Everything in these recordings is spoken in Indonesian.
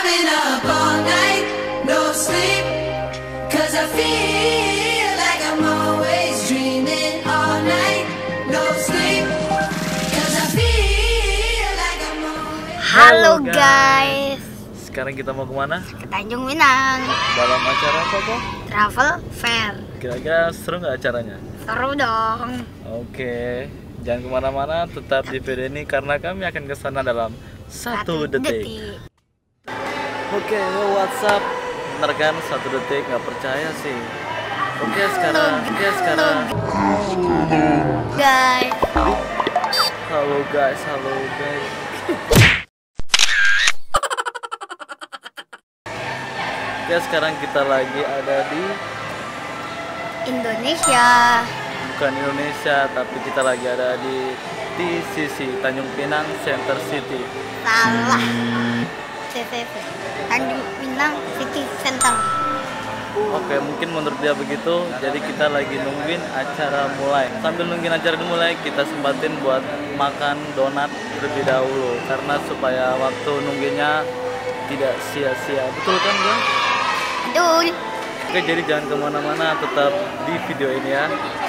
I've been up all night, no sleep, 'cause I feel like I'm always dreaming all night, no sleep, 'cause I feel like I'm always... Halo guys. Sekarang kita mau kemana? Ke Tanjung Pinang. Dalam acara apa kok? Travel fair. Kira-kira seru nggak acaranya? Seru dong. Oke, jangan kemana-mana, tetap di video ini karena kami akan ke sana dalam 1 detik. Oke, what's up? Bener kan 1 detik, nggak percaya sih. Oke sekarang. Guys. Halo guys. Oke, sekarang kita lagi ada di Indonesia. bukan Indonesia, tapi kita lagi ada di TCC, Tanjung Pinang Center City. Salah. CCC. Tanjung Pinang City Center. Oke, mungkin menurut dia begitu. Jadi kita lagi nungguin acara mulai. Sambil nungguin acara mulai, kita sempatin buat makan donat terlebih dahulu, karena supaya waktu nungguinnya tidak sia-sia. Betul kan, Bang? Betul. Oke, jadi jangan kemana-mana, tetap di video ini ya.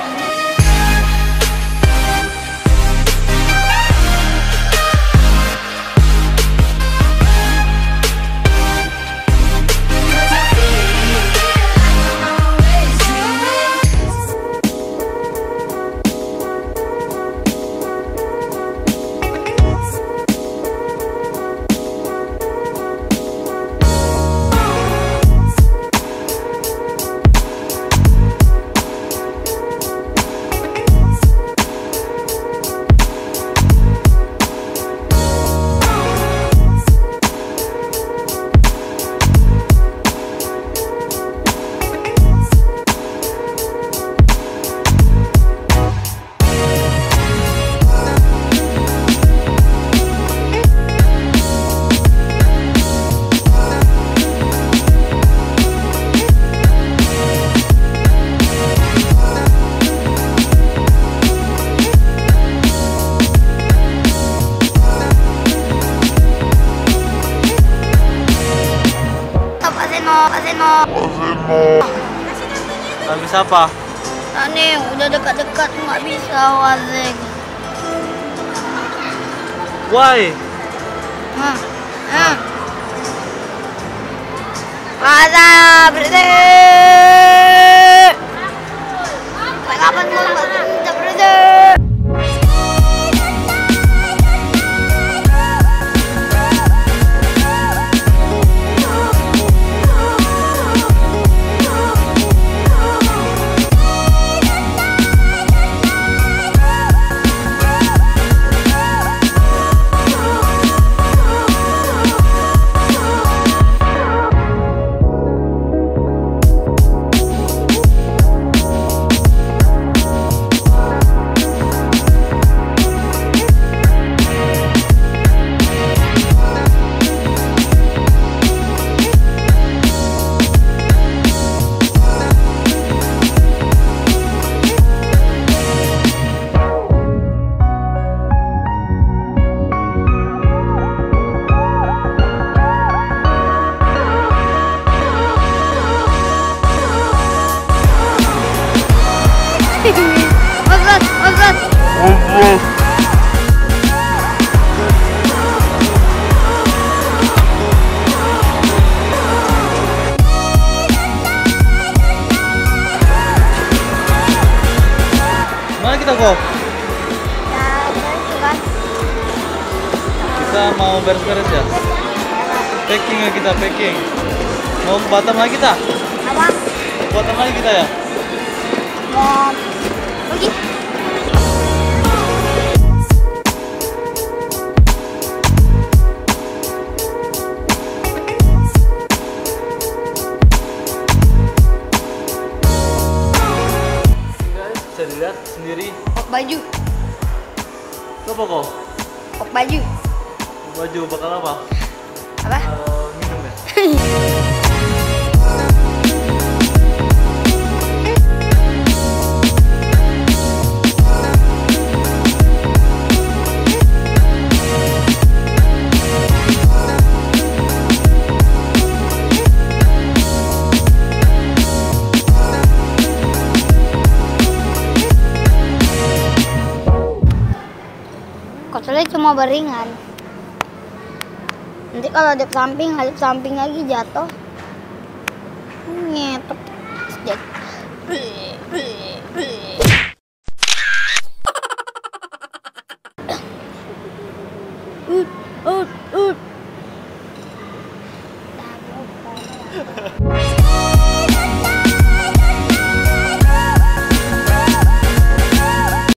Nggak bisa apa? Nah nih, udah dekat-dekat nggak bisa wazeng. Why? Masa berhenti. Sampai kapan mau berhenti? Mana kita kok? Kita mau beres-beres ya? Packing ya kita, packing. Mau ke Batam lagi kita? Apa? Ke Batam lagi kita ya? Mau pergi? Bisa dilihat sendiri. Kok baju? Apa kok? Kok baju? Baju bakal apa? Apa? Minum ya? Soalnya cuma beringan. Nanti kalau hadap samping lagi jatuh. Nyetok.